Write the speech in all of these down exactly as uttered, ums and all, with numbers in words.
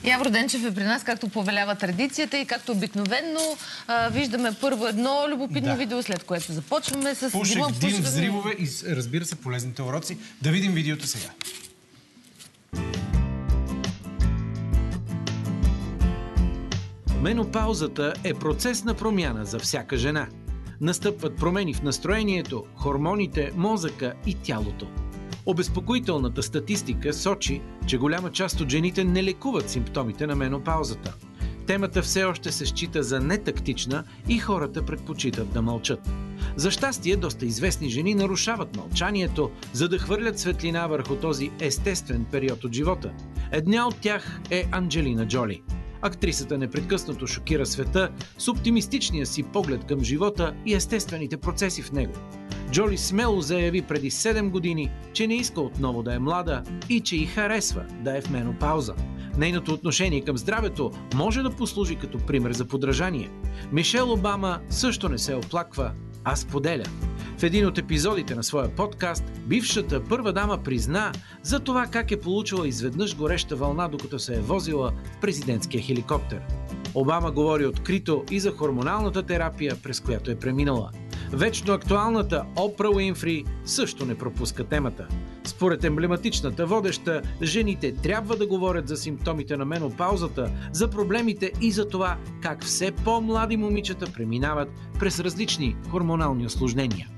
Явор Денчев е при нас, както повелява традицията и както обикновено а, виждаме първо едно любопитно да. видео, след което започваме с... Пушек, дим, взривове и, разбира се, полезните уроци. Да видим видеото сега. Менопаузата е процес на промяна за всяка жена. Настъпват промени в настроението, хормоните, мозъка и тялото. Обезпокоителната статистика сочи, че голяма част от жените не лекуват симптомите на менопаузата. Темата все още се счита за нетактична и хората предпочитат да мълчат. За щастие, доста известни жени нарушават мълчанието, за да хвърлят светлина върху този естествен период от живота. Една от тях е Анджелина Джоли. Актрисата непрекъснато шокира света с оптимистичния си поглед към живота и естествените процеси в него. Джоли смело заяви преди седем години, че не иска отново да е млада и че й харесва да е в менопауза. Нейното отношение към здравето може да послужи като пример за подражание. Мишел Обама също не се оплаква, а споделя. В един от епизодите на своя подкаст, бившата първа дама призна за това как е получила изведнъж гореща вълна, докато се е возила в президентския хеликоптер. Обама говори открито и за хормоналната терапия, през която е преминала. Вечно актуалната Опра Уинфри също не пропуска темата. Според емблематичната водеща, жените трябва да говорят за симптомите на менопаузата, за проблемите и за това как все по-млади момичета преминават през различни хормонални усложнения.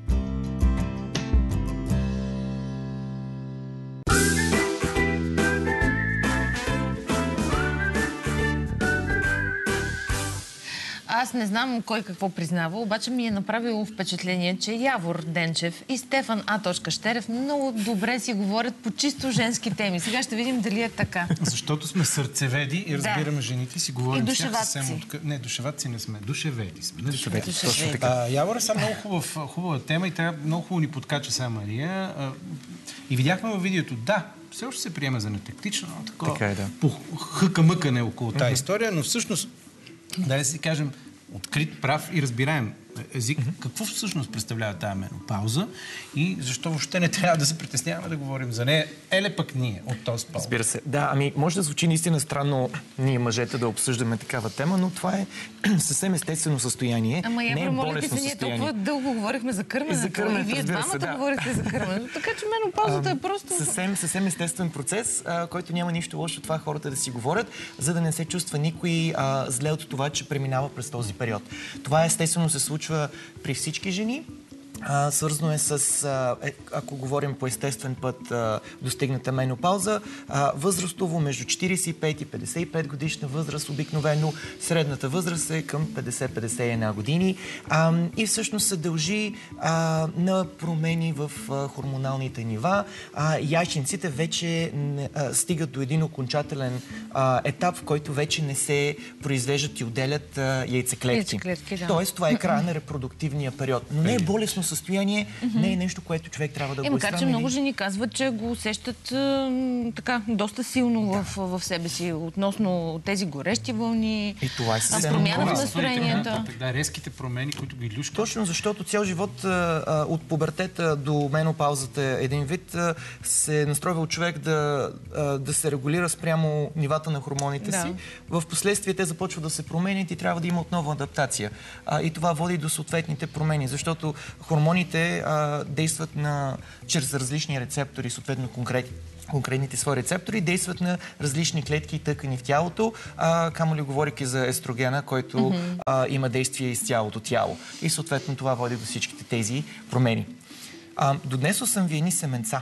Аз не знам кой какво признава, обаче ми е направило впечатление, че Явор Денчев и Стефан А. Щерев много добре си говорят по чисто женски теми. Сега ще видим дали е така. Защото сме сърцеведи и разбираме да. жените, си говорим. И душеватци. Съвсем от... Не, душеватци не сме. Душеведи сме. Душеведи. Душеведи. А, Явор е сега много хубав, хубава тема и трябва много хубаво ни подкача сега Мария. А, и видяхме във видеото, да, все още се приема за нетактично, но такова така е, да. по хъка-мъкане около тази uh-huh. история, но всъщност, да си кажем, открит, прав и разбираем език. Mm-hmm. Какво всъщност представлява тази менопауза и защо въобще не трябва да се притесняваме да говорим за нея? Еле пък ние от този пол. Разбира се. Да, ами може да звучи наистина странно ние мъжете да обсъждаме такава тема, но това е съвсем естествено състояние. Ама не я е молите се, ние толкова дълго говорихме за кърменето. За кърменето, и вие двамата се, да. говорите за кърменето. Така че менопаузата е просто... Съвсем, съвсем естествен процес, а, който няма нищо лошо това хората да си говорят, за да не се чувства никой а, зле от това, че преминава през този период. Това естествено се случва при всички жени. А, свързано е с, а, е, ако говорим по естествен път, а, достигната менопауза, а, възрастово между четирийсет и пет и петдесет и пет годишна възраст, обикновено средната възраст е към петдесет до петдесет и една години а, и всъщност се дължи а, на промени в а, хормоналните нива. А, яйчниците вече не, а, стигат до един окончателен а, етап, в който вече не се произвеждат и отделят а, яйцеклетки. Яйцеклетки, да. Тоест, това е края на репродуктивния период. Но не е болесно състояние, mm-hmm. не е нещо, което човек трябва да е, го изследва. Макар, че много жени казват, че го усещат а, така, доста силно да. в, в себе си, относно тези горещи вълни, и това е съвсем промяна в настроенията. Да, резките промени, които ги люшкат. Точно защото цял живот а, от пубертета до менопаузата един вид а, се е настройвал човек да, а, да се регулира спрямо нивата на хормоните да. си. В последствие те започват да се променят и трябва да има отново адаптация. А, и това води до съответните промени, защото хормоните а, действат на, чрез различни рецептори, съответно конкретни. Конкретните свои рецептори действат на различни клетки и тъкани в тялото, а, камо ли говорейки за естрогена, който mm-hmm. а, има действие из цялото тяло. И съответно това води до всичките тези промени. А, донесъл съм ви едни семенца.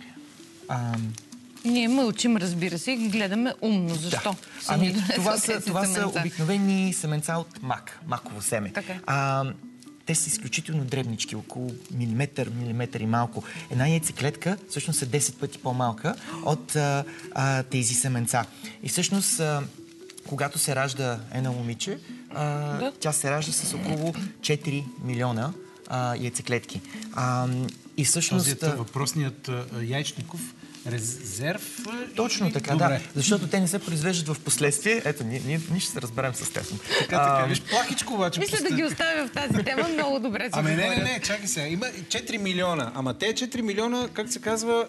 А, Ние мълчим, разбира се, и ги гледаме умно. Защо? Да. Ами, това са, това са обикновени семенца от мак, маково семе. А, те са изключително дребнички, около милиметър, милиметър и малко. Една яйцеклетка всъщност е десет пъти по-малка от а, а, тези семенца. И всъщност, а, когато се ражда едно момиче, а, да. тя се ражда с около четири милиона а, яйцеклетки. А, и всъщност... Този въпросният а, яйчников резерв. Точно така, добре. Да. Защото те не се произвеждат в последствие. Ето, ние, ние, ние ще се разберем с Стефан. Така, така. Виж, плахичко обаче. Мисля да ги оставя в тази тема, много добре се Ами не, не, не, чакай сега. Има четири милиона. Ама те четири милиона, как се казва,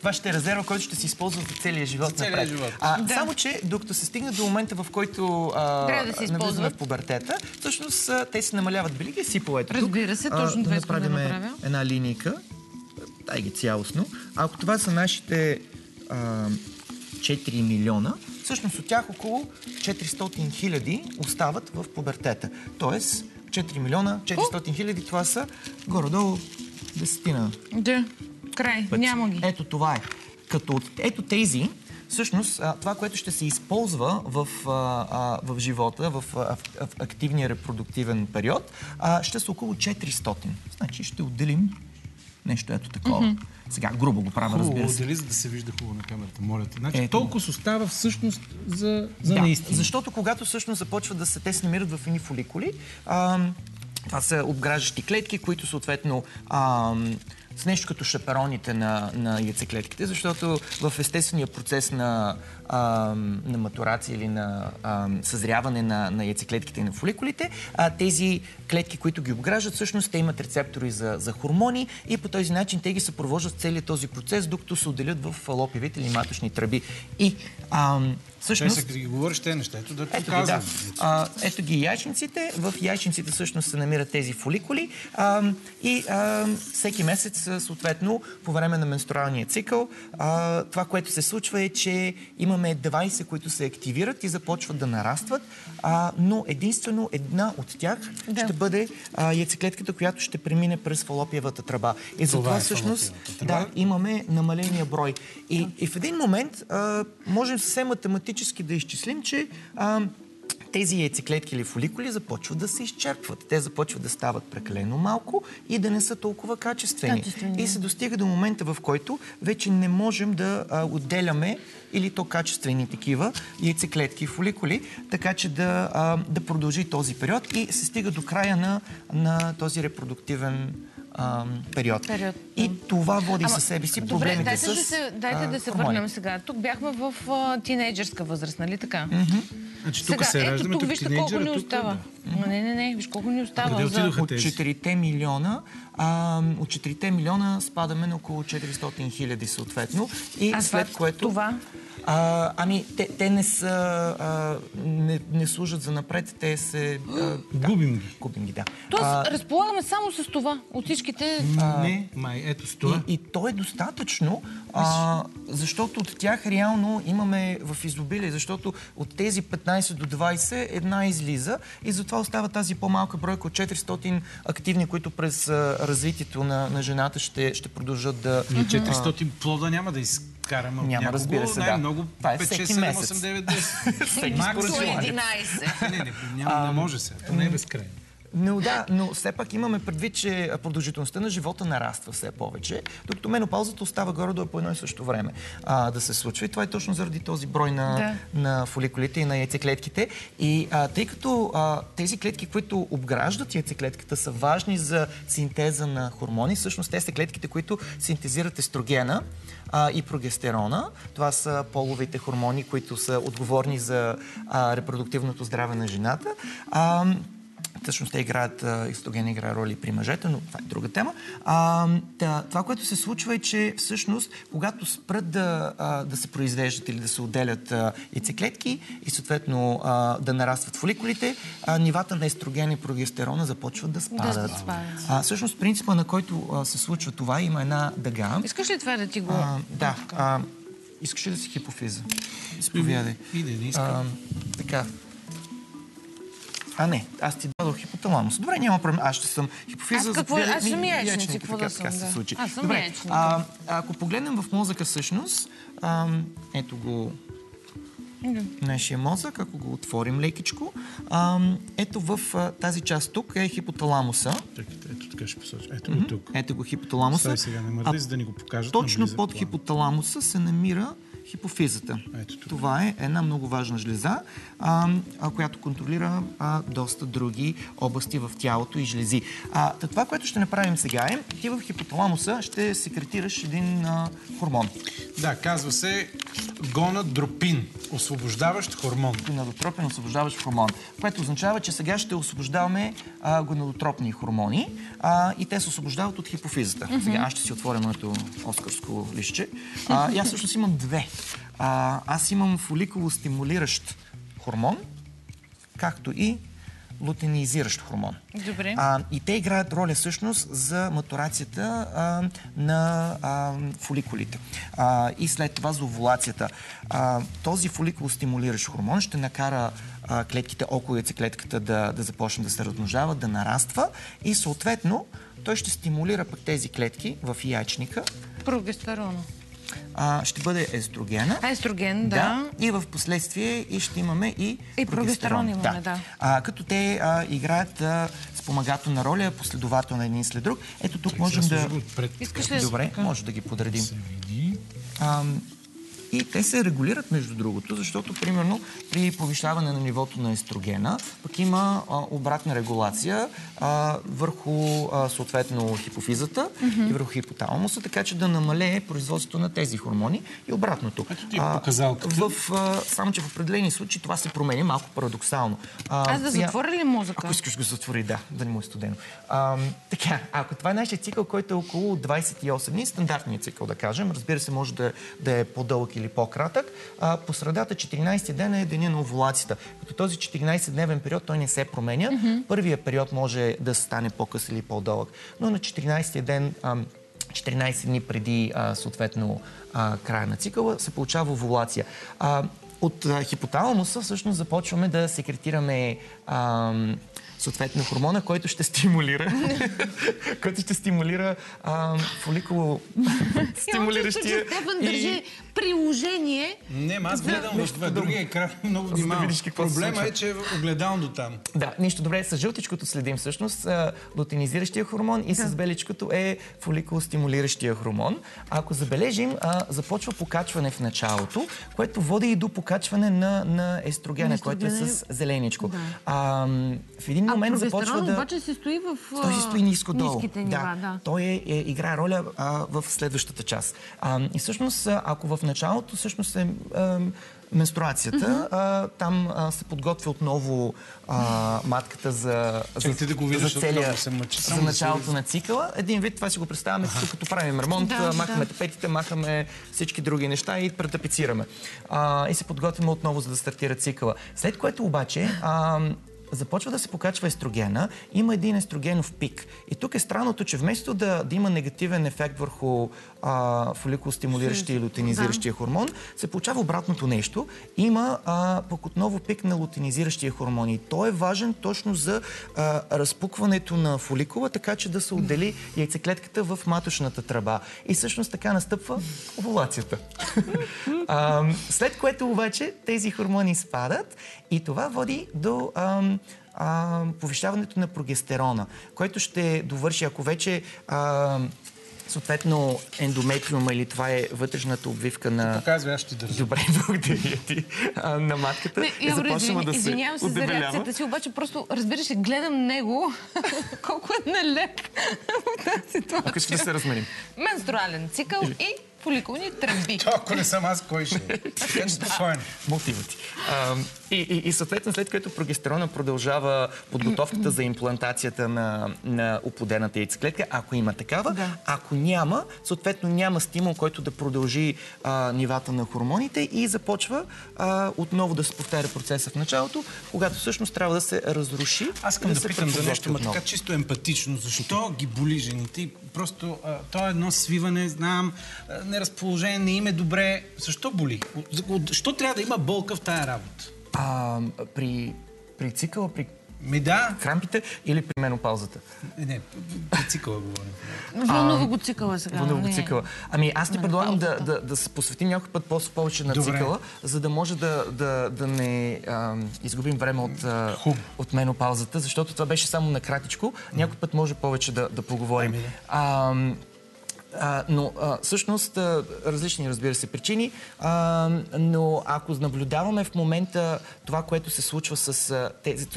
това ще е резерва, който ще се използва за целия живот. За целия напред. живот. А, Да. Само, че докато се стигне до момента, в който а, Трябва да се навлизаме използват. в пубертета, всъщност а, те се намаляват. Би ли ги сипала? Ето тук. Разбира се, точно А, това да искам да направим направя. една линейка. Дай ги цялостно. Ако това са нашите а, четири милиона, всъщност от тях около четиристотин хиляди остават в пубертета. Тоест четири милиона четиристотин хиляди, това са горе-долу десетина. Да, край, пъти. няма ги. Ето това е. Като от ето тези, всъщност а, това, което ще се използва в, а, а, в живота, в, а, в, в активния репродуктивен период, а, ще са около четиристотин. Значи ще отделим нещо ето такова. Mm-hmm. Сега грубо го правя, разбира Хубаво, се. дали за да се вижда хубаво на камерата, моля те. Значи Ето. толкова остава всъщност за, за Да, наистина. защото когато всъщност започват да се, те се намират в едни фоликули, а, това са обграждащи клетки, които съответно а, с нещо като шапероните на, на яйцеклетките, защото в естествения процес на, а, на матурация или на а, съзряване на, на яйцеклетките и на фоликулите, а, тези клетки, които ги обграждат, всъщност те имат рецептори за, за хормони и по този начин те ги съпровождат целият този процес, докато се отделят в фалопиевите или маточни тръби. И а, всъщност... Той, като ги говориш тези неща, ето да Ето ги, да. показвам. А, ето ги яйчниците. В яйчниците всъщност се намират тези фоликули а, и а, всеки месец, съответно, по време на менструалния цикъл, а, това, което се случва е, че имаме девайси, които се активират и започват да нарастват, а, но единствено една от тях Да. ще бъде а, яйцеклетката, която ще премине през фалопиевата тръба. И затова е всъщност фалопиевата да, тръба. имаме намаления брой. И, и в един момент а, можем съвсем математически да изчислим, че а, тези яйцеклетки или фоликули започват да се изчерпват. Те започват да стават прекалено малко и да не са толкова качествени. Качествени. И се достига до момента, в който вече не можем да а, отделяме или то качествени такива яйцеклетки и фоликули, така че да, а, да продължи този период и се стига до края на, на този репродуктивен а, период. Период, И да. това води Ама, със себе си добре, проблемите дайте с да се, дайте а, да се хормони. върнем сега. Тук бяхме в а, тинейджърска възраст, нали така? Значи тук Сега, се ето раждаме, тук тук вижте колко тинейджера, ни тук, остава. да. Ма не, не, не, виж колко ни остава. Къде за- отидоха От тези? четирите милиона, а, от четирите милиона спадаме на около четиристотин хиляди съответно. И А след това- което... това? А, ами, те, те не са... А, не, не служат за напред, те се... А, да, Губим ги. Губим ги, да. Тоест, А, разполагаме само с това. От всичките... Не, май, ето с това. И, и то е достатъчно, а, защото от тях реално имаме в изобилие, защото от тези петнайсет до двайсет една излиза и затова остава тази по-малка бройка от четиристотин активни, които през а, развитието на, на жената ще, ще продължат да... Ние четиристотин плода няма да изкараме от Няма, някого, разбира се, да. най-много Това е пет, всеки шест, седем, месец. осем, девет, десет. Всеки Макс, според Около желание. единайсет. Не, не, няма, не може се. Това не е безкрайно. Но да, но все пак имаме предвид, че продължителността на живота нараства все повече, докато менопаузата остава горе-долу по едно и също време а, да се случва. И това е точно заради този брой на, Да. на фоликулите и на яйцеклетките. И а, тъй като а, тези клетки, които обграждат яйцеклетката, са важни за синтеза на хормони, всъщност те са клетките, които синтезират естрогена а, и прогестерона. Това са половите хормони, които са отговорни за а, репродуктивното здраве на жената. А, Всъщност те играят, естроген играе роли при мъжете, но това е друга тема. А, да, това, което се случва е, че всъщност, когато спрат да, а, да се произвеждат или да се отделят а, яйцеклетки и съответно а, да нарастват фоликулите, а, нивата на естроген и прогестерона започват да спадат. Да спадат. А, всъщност, принципа, на който а, се случва това, има една дъга. Искаш ли това да ти го... А, да. А, искаш ли да си хипофиза? Изповядай. Иде, не искам. А, така. А, не, аз ти дадох хипоталамус. Добре, няма проблем. Аз ще съм хипофиза. Аз какво- заповядай. аз съм Ми, яйчник, яйчника, какво така, да съм, така се да. случи. Аз съм Добре, яйчник. а, ако погледнем в мозъка всъщност, а, ето го нашия мозък, ако го отворим лекичко, а, ето в а, тази част тук е хипоталамуса. Чакайте, ето така ще посоча. Ето го тук. Ето го хипоталамуса. Стой сега не мърдай, за да ни го покажат. Точно наблизо под план. хипоталамуса се намира хипофизата. Ето тук. Това е една много важна жлеза, а, а, която контролира а, доста други области в тялото и жлези. А, та това, което ще направим сега е, ти в хипоталамуса ще секретираш един а, хормон. Да, казва се Гонадотропин, освобождаващ хормон. Гонадотропен освобождаващ хормон, което означава, че сега ще освобождаваме а, гонадотропни хормони а, и те се освобождават от хипофизата. Mm-hmm. Сега аз ще си отворя моето оскарско листче. А, и аз всъщност имам две. А, аз имам фоликулостимулиращ хормон, както и лутеинизиращ хормон. Добре. А, и те играят роля всъщност за матурацията а, на а, фоликулите. А, и след това за овулацията. А, този фоликулостимулиращ хормон ще накара а, клетките около яйцеклетката да, да започне да се размножават, да нараства и съответно той ще стимулира пък тези клетки в яйчника. Прогестерона. А, ще бъде естрогена. А, естроген, да. Да. И в последствие и ще имаме и, и прогестерон. Имаме, да. да. А, като те а, играят а, спомагателна роля, последователно един след друг. Ето тук можем да... Искаш ли? Добре, може да ги подредим. А, и те се регулират, между другото, защото, примерно, при повишаване на нивото на естрогена, пък има а, обратна регулация а, върху, а, съответно, хипофизата mm-hmm. и върху хипоталамуса, така че да намалее производството на тези хормони и обратното. Ето ти е показалката. В, а, само, че в определени случаи това се променя малко парадоксално. А, Аз да сега... затворя ли мозъка? Ако искаш го затвори, да, да не му е студено. А, така, ако това е нашия цикъл, който е около двадесет и осем дни, стандартният цикъл, да кажем, разбира се, може да, да е по-дълъг или по-кратък, а, по средата четиринадесети ден е деня на овулацията. Като този четиринадесетдневен период той не се променя. Mm-hmm. Първият период може да стане по-къс или по-дълъг. Но на четиринадесети ден, а, четиринадесет дни преди а, съответно а, края на цикъла, се получава овулация. А, от а, хипоталамуса всъщност започваме да секретираме а, съответно хормона, който ще стимулира който ще стимулира а, фоликуло стимулиращия. Я Стефан държи приложение. Не, аз гледам в другия екран много внимавам. Проблема е, че е огледално до там. Да, нищо добре. С жълтичкото следим всъщност лутеинизиращия хормон и с беличкото е фоликулостимулиращия хормон. Ако забележим, а, започва покачване в началото, което води и до покачване на, на естрогена, който е с зеленичко. Да. А, в един момент започва да... обаче се стои в Той се стои ниско-долу. Ниските нива, да. да. Той е, е, играе роля а, в следващата част. А, и всъщност, ако в началото всъщност е а, менструацията, mm-hmm. а, там а, се подготвя отново а, матката за, Чакайте за, да го видя, за, целия, се мъчи, за началото да на цикъла. Един вид това си го представяме, ага. като правим ремонт, да, махаме да. тапетите, махаме всички други неща и претапицираме. А, и се подготвяме отново, за да стартира цикъла. След което обаче... А, започва да се покачва естрогена, има един естрогенов пик. И тук е странното, че вместо да, да има негативен ефект върху а, фоликулостимулиращия и лутеинизиращия да. хормон, се получава обратното нещо. Има а, пък отново пик на лутеинизиращия хормон. И той е важен точно за а, разпукването на фоликула, така че да се отдели яйцеклетката в маточната тръба. И всъщност така настъпва овулацията. а, след което обаче тези хормони спадат и това води до... А, А, повишаването на прогестерона, който ще довърши, ако вече а, съответно ендометриума или това е вътрешната обвивка на... Показва, аз ще държа. Добре, благодаря ти. А, на матката не, е започнала да се извинявам се за реакцията си, обаче просто, разбираш ли, гледам него, колко е нелек в тази ситуация. Ако ще да се размерим. Менструален цикъл и фоликулни тръмби. Ако не съм аз, кой ще е? Така че спокойно. Мотивът ти. И, и, и съответно, след което прогестерона продължава подготовката за имплантацията на, на оплодената яйцеклетка, ако има такава. Да. Ако няма, съответно няма стимул, който да продължи а, нивата на хормоните и започва а, отново да се повтаря процеса в началото, когато всъщност трябва да се разруши. Аз искам да, да питам за нещо, но така отново. Чисто емпатично. Защо ги боли жените? Просто а, то е едно свиване, знам, а, неразположение, не им е добре. Защо боли? Защо трябва да има болка в тая работа? А, при, при цикъла, при Ми да. крампите или при менопаузата? Не, не при цикъла говорим. Вълнува го цикъла сега. Вълнува го цикъла. Ами аз ти предлагам да, да, да се посветим някой път повече на Добре. цикъла, за да може да, да, да не а, изгубим време от, а, от менопаузата, защото това беше само накратичко. Някой път може повече да, да поговорим. А, А, но а, всъщност а, различни, разбира се, причини, а, но ако наблюдаваме в момента това, което се случва с а, тези,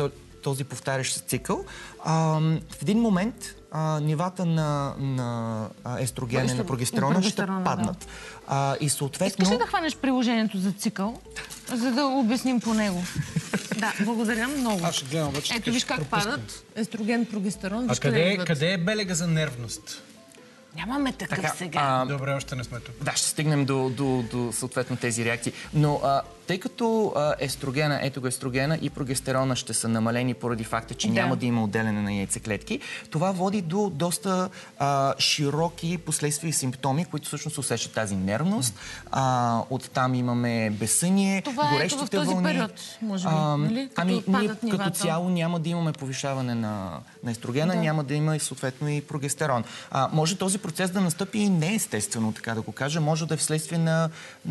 този повтарящ се цикъл. А, в един момент а, нивата на, на естрогена и на прогестерона ще паднат. Да. А, и съответно... Искаш ли да хванеш приложението за цикъл, за да обясним по него? Да, благодаря много. Аз ще гледам, обаче, ето виж как пропускам. Падат естроген, прогестерон. А къде, е, къде е белега за нервност? Нямаме такъв така, сега. А, Добре, още не сме тук. Да, ще стигнем до, до, до съответно тези реакции. Но а, тъй като а, естрогена, етогоестрогена и прогестерона ще са намалени поради факта, че да. няма да има отделяне на яйцеклетки, това води до доста а, широки последствия и симптоми, които всъщност усещат тази нервност. А, оттам имаме безсъние, това горещите в този вълни. период, може би, а, нали? Като ами, ние нивата. Като цяло няма да имаме повишаване на, на естрогена, да. няма да има и съответно и прогестерон. А, може този процес да настъпи и неестествено, така да го кажа. Може да е вследствие на,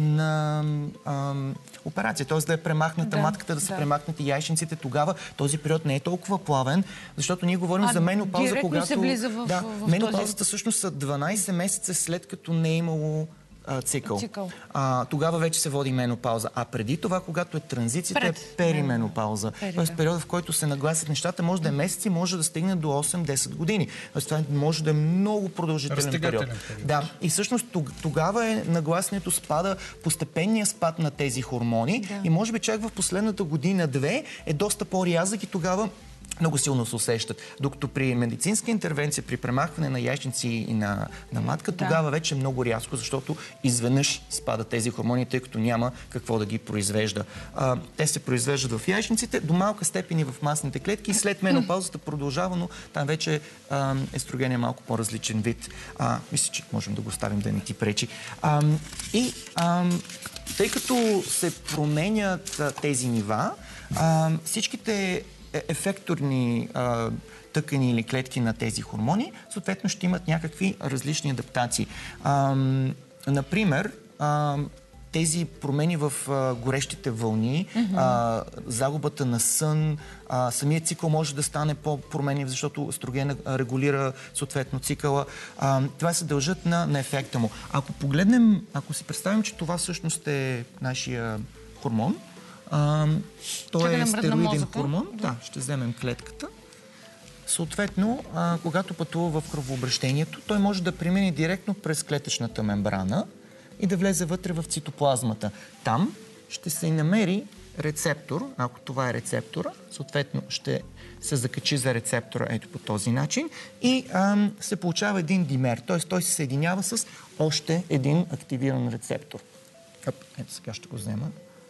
на ам, операция, т.е. да е премахната да, матката, да са да. премахнати яйчниците. Тогава този период не е толкова плавен, защото ние говорим а, за менопауза, когато... се влиза в, да, в менопаузата този... всъщност са дванайсет месеца след като не е имало цикъл. цикъл. А, тогава вече се води менопауза. А преди това, когато е транзицията, Пред. е перименопауза. Пери, Тоест да. периода, в който се нагласят нещата, може да е месеци, може да стигне до осем-десет години. Тоест това може да е много продължителен период. период. Да. И всъщност тогава е нагласението спада, постепенния спад на тези хормони да. и може би чак в последната година-две е доста по-рязък и тогава много силно се усещат. Докато при медицинска интервенция, при премахване на яйчници и на, на матка, да. тогава вече е много рязко, защото изведнъж спадат тези хормони, тъй като няма какво да ги произвежда. А, те се произвеждат в яйчниците, до малка степен и в масните клетки и след менопаузата продължава, но там вече а, естроген е малко по-различен вид. А, мисля, че можем да го ставим да не ти пречи. А, и а, тъй като се променят а, тези нива, а, всичките ефекторни а, тъкани или клетки на тези хормони, съответно ще имат някакви различни адаптации. А, например, а, тези промени в а, горещите вълни, mm-hmm. а, загубата на сън, а, самият цикъл може да стане по-променлив, защото естрогена регулира съответно цикъла. А, това се дължат на, на ефекта му. Ако погледнем, ако си представим, че това всъщност е нашия хормон, А, той е стероиден хормон. Да. да, ще вземем клетката. Съответно, а, когато пътува в кръвообращението, той може да премине директно през клетъчната мембрана и да влезе вътре в цитоплазмата. Там ще се намери рецептор, ако това е рецептора, съответно ще се закачи за рецептора ето по този начин и а, се получава един димер, т.е. той се съединява с още един активиран рецептор. Ето сега ще го взема.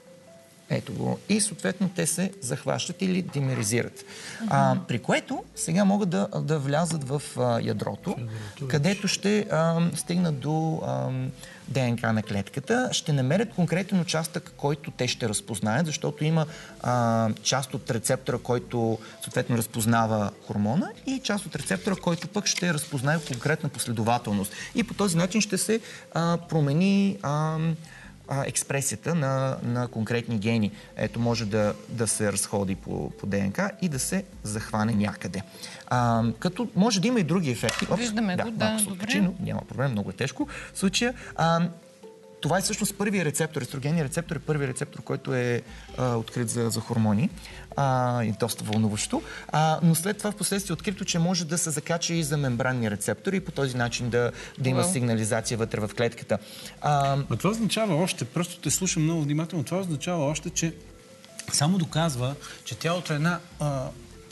Ето го. И съответно те се захващат или димеризират. Uh-huh. А, при което сега могат да, да влязат в а, ядрото, където ще а, стигнат до а, ДНК на клетката, ще намерят конкретен участък, който те ще разпознаят, защото има а, част от рецептора, който съответно разпознава хормона и част от рецептора, който пък ще разпознае конкретна последователност. И по този начин ще се а, промени а, експресията на, на конкретни гени. Ето, може да, да се разходи по, по ДНК и да се захване някъде. А, като може да има и други ефекти. Виждаме да, го, да, добре. Откачи, но няма проблем, много е тежко. В случая, а, това е всъщност първият рецептор. Естрогенният рецептор е първият рецептор, който е а, открит за, за хормони. А, и доста вълнуващо. А, но след това в последствие е открито, че може да се закача и за мембранни рецептори и по този начин да, да има сигнализация вътре в клетката. А, а това означава още, просто те слушам много внимателно, това означава още, че само доказва, че тялото е една а,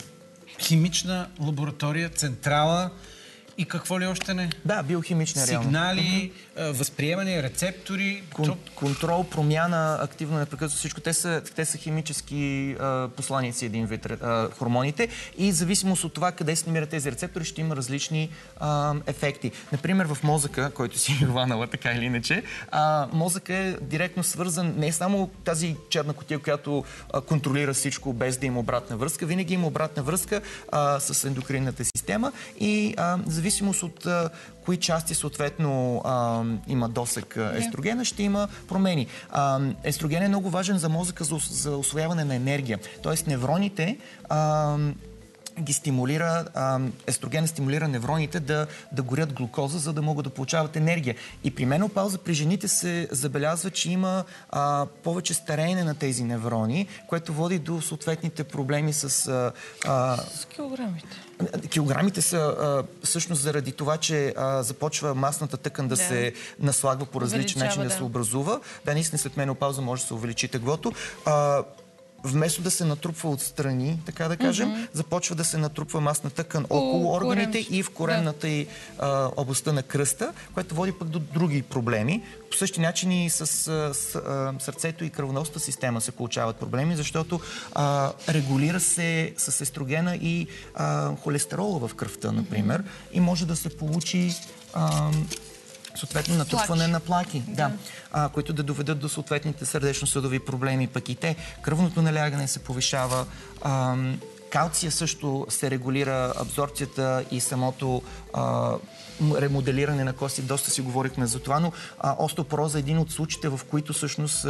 химична лаборатория, централа и какво ли още не? Да, биохимична реално. Сигнали, mm-hmm. възприемане, рецептори. Кон, контрол, промяна, активно непрекъснато всичко. Те са, те са химически а, посланици един вид а, хормоните и в зависимост от това къде се намират тези рецептори, ще има различни а, ефекти. Например, в мозъка, който си е хванала така или иначе, а, мозъка е директно свързан не само тази черна кутия, която а, контролира всичко без да има обратна връзка, винаги има обратна връзка а, с ендокринната система и а, в зависимост от а, кои части съответно а, има досег естрогена, ще има промени. А, естроген е много важен за мозъка за, за усвояване на енергия. Тоест невроните а, ги стимулира, а, естрогена стимулира невроните да, да горят глукоза, за да могат да получават енергия. И при менопауза при жените се забелязва, че има а, повече стареене на тези неврони, което води до съответните проблеми с... А, а, С килограмите. Килограмите са а, всъщност заради това, че а, започва масната тъкан да, Да. се наслагва по различен Увеличава, начин, да, да. се образува. Да, наистина след менопауза може да се увеличи теглото. А, вместо да се натрупва отстрани, така да кажем, mm-hmm. започва да се натрупва масна тъкан О, около органите корем. и в коремната и а, областта на кръста, което води пък до други проблеми. По същия начин и с, а, с а, сърцето и кръвоносната система се получават проблеми, защото а, регулира се с естрогена и а, холестерола в кръвта, например, mm-hmm. и може да се получи а, съответно натрупване Плаки. на плаки, да. Да, а, които да доведат до съответните сърдечно-съдови проблеми. Пък и те, кръвното налягане се повишава, а, калция също се регулира, абсорбцията и самото а, ремоделиране на кости. Доста си говорихме за това, но а, остеопороза е един от случаите, в които всъщност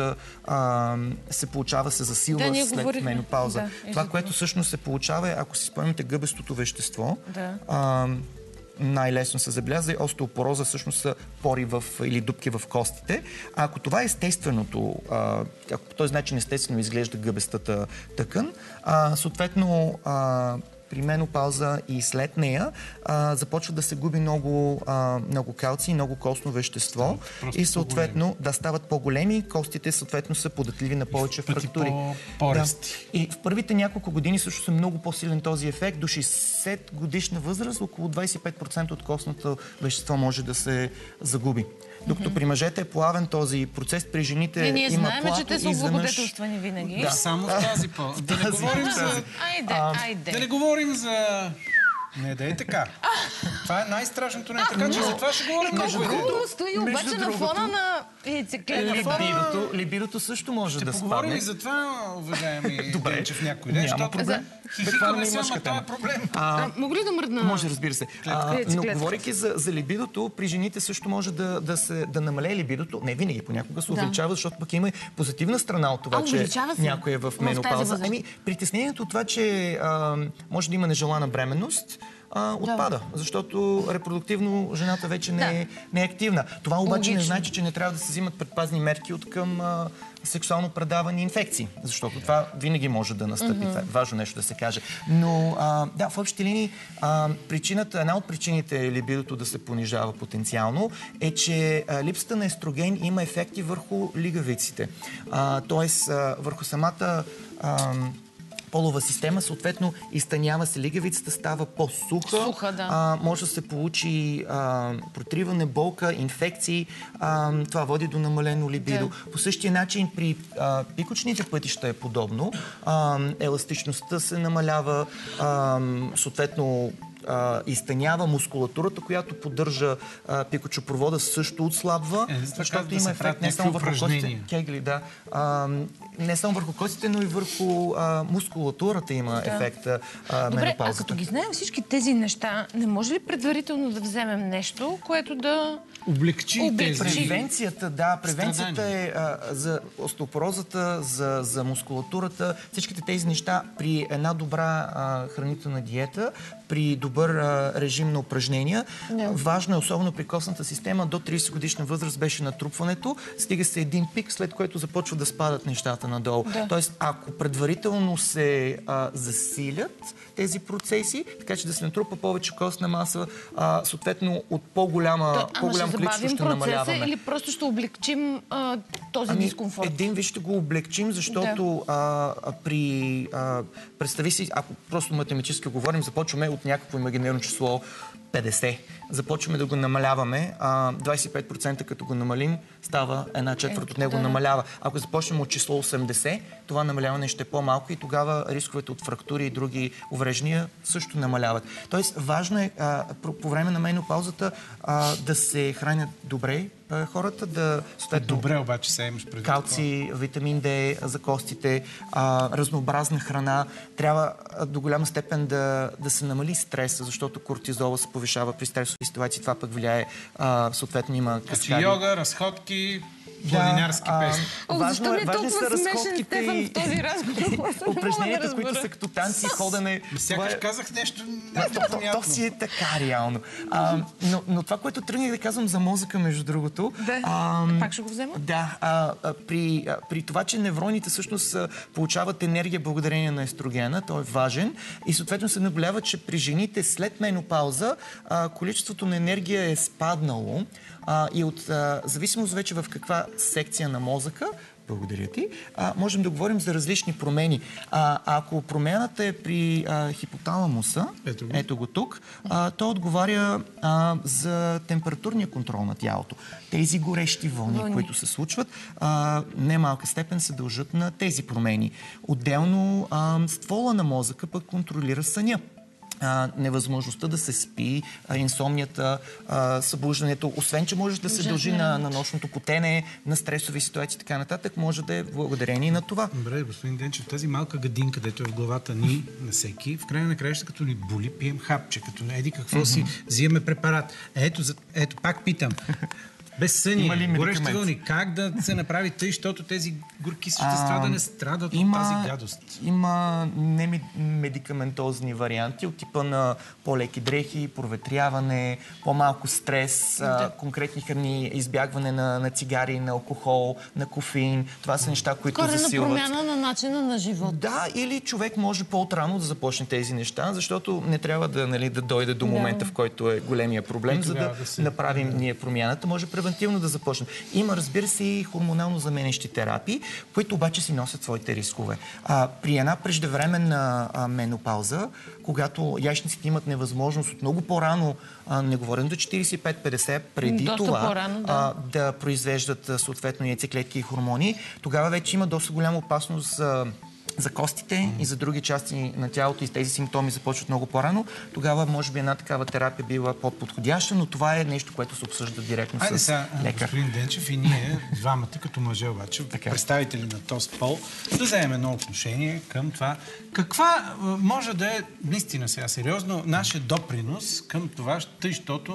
а, се получава, се засилва Да, след говорихме. менопауза. Да, това, което всъщност се получава е, ако си спомняте гъбестото вещество, Да. а, най-лесно се забелязва и остеопороза всъщност са пори в, или дупки в костите. А ако това е естественото, а, ако по този начин естествено изглежда гъбестата тъкан, а, съответно а, при менопауза и след нея а, започва да се губи много, а, много калций, много костно вещество Просто и съответно да стават по-големи, костите съответно са податливи на повече пъти фрактури. по- по-ръсти. Да. И в първите няколко години също е много по-силен този ефект. До шейсет годишна възраст около двадесет и пет процента от костното вещество може да се загуби. Докато mm-hmm. при мъжете е плавен този процес, при жените Не, ние има знаем, плато че те са изведнъж- облагодетелствани винаги. Да. Само в тази по... Да не говорим за... Айде, айде. Да не говорим за... Не, да е така. Това е най-страшното, не е така, че за това ще говорим Колко много. хубаво стои между обаче на другото, фона на яйцеклетка. Либидото, либидото също може Ще да поговорим спадне. и за това, уважаеми Добре. Денчев, някой ден, Няма защото проблем. хихикаме се, ама мъжка това е тема. проблем. А, мога ли да мръдна? Може, разбира се. А, Клетка. но говорейки за, за либидото, при жените също може да, да, се, да намалее либидото. Не винаги, понякога се Да. увеличава, защото пък има и позитивна страна от това, А, че увеличава се? някой е в В тази менопауза. възраст? Ами, притеснението от това, че а, може да има нежелана бременност, а, отпада, защото репродуктивно жената вече не, е, не е активна. Това обаче не Логично. значи, че не трябва да се взимат предпазни мерки от към а, сексуално предавани инфекции, защото това винаги може да настъпи. Mm-hmm. Това е важно нещо да се каже. Но а, да, в общи линии а, причината, една от причините либидото да се понижава потенциално е, че а, липсата на естроген има ефекти върху лигавиците. А, тоест а, върху самата а, полова система, съответно изтънява се лигавицата, става по-суха. Суха, да. А, може да се получи а, протриване, болка, инфекции. А, това води до намалено либидо. Да. По същия начин при а, пикочните пътища е подобно. А, еластичността се намалява, а, съответно а, изтънява мускулатурата, която поддържа а, пикочопровода, също отслабва, Е, за това защото казват да има се ефект правят не само някакви върху костите, упражнения. кегли, да. А, не само върху костите, но и върху а, мускулатурата има Да. ефект а, Добре, а менопаузата. като ги знаем всички тези неща, не може ли предварително да вземем нещо, което да... Облегчи Облегчи. тези... Превенцията, да, превенцията Страдания. е а, за остеопорозата, за, за мускулатурата, всичките тези неща при една добра а, хранителна диета, при добър а, режим на упражнения. Да. Важно е, особено при костната система, до тридесет годишна възраст беше натрупването, стига се един пик, след което започва да спадат нещата надолу. Да. Тоест, ако предварително се а, засилят тези процеси, така че да се натрупа повече костна маса, а, съответно от по-голяма, То, ама ще по-голямо количество забавим ще процеса намаляваме. или просто ще облегчим а, този Ами, дискомфорт? един виж ще го облегчим, защото а, а, при... А, представи си, ако просто математически говорим, започваме от някакво имагинерно число петдесет. Започваме да го намаляваме. А, двадесет и пет процента като го намалим, става една четвърт от него да. намалява. Ако започнем от число осемдесет, това намаляване ще е по-малко и тогава рисковете от фрактури и други увреждания също намаляват. Тоест, важно е а, по, по време на менопаузата а, да се хранят добре а, хората, да... съответно, Добре, обаче сега имаш преди калци, витамин Д за костите, а, разнообразна храна. Трябва а, до голяма степен да, да се намали стреса, защото кортизола се повишава при стресови ситуации. Това пък влияе, а, съответно има Значи каскади. йога, разходки, планинарски а, песни. О, важно защо е, ми е важни са толкова смешен разходките Стефан и в този разговор? Не мога да упражненията, които разбера. са като танци, ходене. Сякаш Това е- казах нещо Да, то, то, то непонятно. си е така, реално. А, но, но това, което тръгнах да казвам за мозъка, между другото... Да. а, Пак ще го взема? Да, а, а, при, а, при това, че невроните всъщност а, получават енергия благодарение на естрогена, той е важен и съответно се наблюдава, че при жените след менопауза а, количеството на енергия е спаднало а, и от а, зависимост вече в каква секция на мозъка, благодаря ти, а, можем да говорим за различни промени. А, ако промяната е при а, хипоталамуса, Ето го. ето го тук, а, той отговаря а, за температурния контрол на тялото. Тези горещи вълни, Вълни. които се случват, а, немалка степен се дължат на тези промени. Отделно а, ствола на мозъка пък контролира съня. А, невъзможността да се спи, а, инсомнията, а, събуждането, освен че може да се дължи на, на нощното потене, на стресови ситуации и така нататък, може да е благодарение на това. Добре, господин Денчев, тази малка гадинка, дето е в главата ни, на всеки, в края на краища, като ни боли, пием хапче, като еди какво mm-hmm. си, взимаме препарат. Ето, за, ето, пак питам. Без съни, горещи вълни, как да се направи тъй, защото тези горки същества да не страдат има, от тази гадост? Има немедикаментозни варианти от типа на по-леки дрехи, проветряване, по-малко стрес, да. а, конкретни храни, избягване на, на цигари, на алкохол, на кофеин. Това са неща, които Корена засилват. промяна на начина на живот. Да, или човек може по-отрано да започне тези неща, защото не трябва да, нали, да дойде до момента, да. в който е големия проблем, И за да, да се... направим да. ние промяната. Може превентивно да започне. Има, разбира се, и хормонално заменящи терапии, които обаче си носят своите рискове. А, при една преждевременна а, менопауза, когато яйчниците имат невъзможност от много по-рано, а, не говорим до четирийсет и пет петдесет, преди доста това по-рано, да. а, да произвеждат а, съответно яйцеклетки и хормони, тогава вече има доста голяма опасност за за костите mm. и за други части на тялото и тези симптоми започват много по-рано. Тогава, може би, една такава терапия била по-подходяща, но това е нещо, което се обсъжда директно Айде с сега, лекар. господин Денчев и ние, двамата като мъже обаче, Така. представители на този пол, да вземем едно отношение към това. Каква а, може да е, наистина сега сериозно, нашия допринос към това, тъй, защото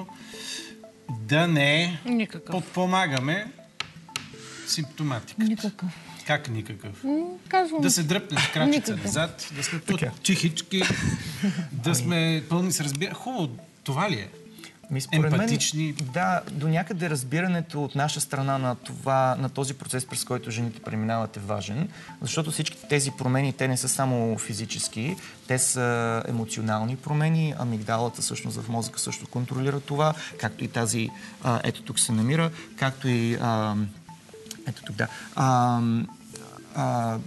да не Никакъв. подпомагаме симптоматиката? Никакъв. Как никакъв? Казвам. Да се дръпне с крачица Никакъв. назад, да сме тут чихички, да сме пълни с разбира. Хубаво, това ли е? Ми, според Емпатични. Мен, да, до някъде разбирането от наша страна на, това, на този процес, през който жените преминават, е важен, защото всички тези промени, те не са само физически, те са емоционални промени. Амигдалата всъщност в мозъка също контролира това, както и тази, а, ето тук се намира, както и а, ето тук, да. А, а,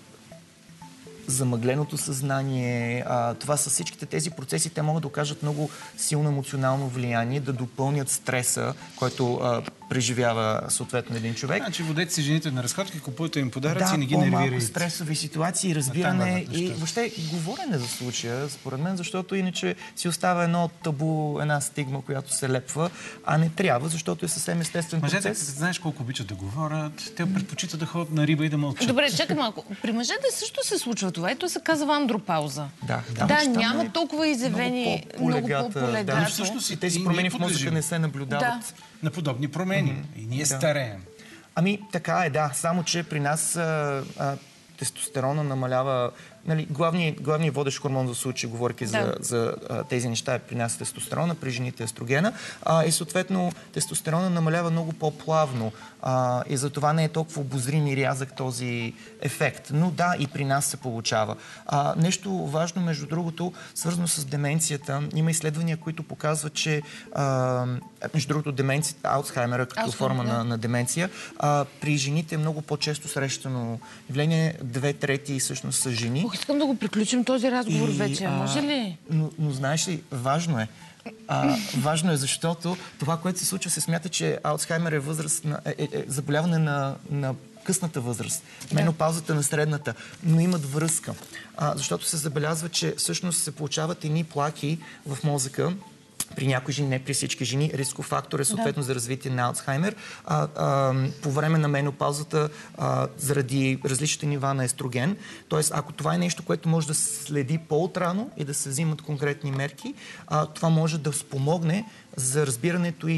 замъгленото съзнание. А, това са всичките тези процеси, те могат да окажат много силно емоционално влияние, да допълнят стреса, който а, преживява съответно един човек. Значи водете си жените на разходки, купувате им подаръци Да, и не ги по-малко нервирайте. стресови ситуации, разбиране Натам, и нещата. въобще говорене за случая, според мен, защото иначе си остава едно табу, една стигма, която се лепва, а не трябва, защото е съвсем естествен Мъжете, процес. знаеш колко обичат да говорят, те предпочитат да ходят на риба и да мълчат. Добре, чакай малко. При мъжете също се случва това. Ето се казва андропауза. Да, Да, там няма е толкова изявени, много по-полегато. Да, всъщност и и- тези и промени ние в мозъка подлежим. не се наблюдават. Да. На подобни промени. И ние Да. стареем. Ами, така е, да. Само, че при нас а, а, тестостерона намалява... Нали, главният, главният водещ хормон за случай, говоряки Да. за, за а, тези неща, е при нас тестостерона, при жените естрогена. А, и съответно тестостерона намалява много по-плавно. А, и затова не е толкова обозрим и рязък този ефект. Но да, и при нас се получава. А, нещо важно, между другото, свързано с деменцията. Има изследвания, които показват, че а, между другото, деменцията, Алцхаймера като Алцхаймер, форма да. на, на деменция, а, при жените е много по-често срещано явление. Две трети всъщност са жени. Ох, искам да го приключим този разговор И, вече. а, Може ли? Но, но знаеш ли, важно е. А, важно е, защото това, което се случва, се смята, че Алцхаймер е, възраст на, е, е, е заболяване на, на късната възраст, менопаузата на средната, но имат връзка. А, защото се забелязва, че всъщност се получават едни плаки в мозъка, при някои жени, не при всички жени, рисков фактор е съответно да. за развитие на Алцхаймер. А, а, по време на менопаузата, а, заради различните нива на естроген. Тоест, ако това е нещо, което може да се следи по-отрано и да се взимат конкретни мерки, а, това може да спомогне за разбирането и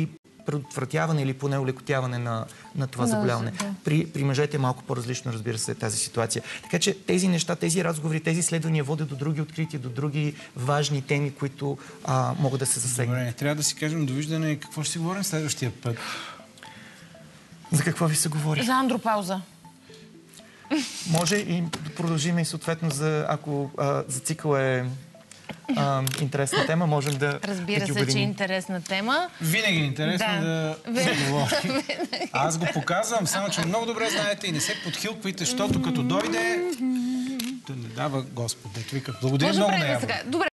предотвратяване или поне улекотяване на, на това Да, заболяване. да. При, при мъжете е малко по-различно, разбира се, тази ситуация. Така че тези неща, тези разговори, тези изследвания водят до други открития, до други важни теми, които а, могат да се засегнат. Добре, трябва да си кажем довиждане. Какво ще си говорим следващия път? За какво ви се говори? За андропауза. Може и да продължим и съответно за, ако а, за цикъл е а, интересна тема, можем да Разбира да ги се, че е обединим. интересна тема. Винаги е интересно Да. да, да говорим. Аз го показвам, само че много добре знаете и не се подхилквайте, защото като дойде, да не дава Господ. Дето вика. Благодаря Може много да на правим Явор. сега. Добре.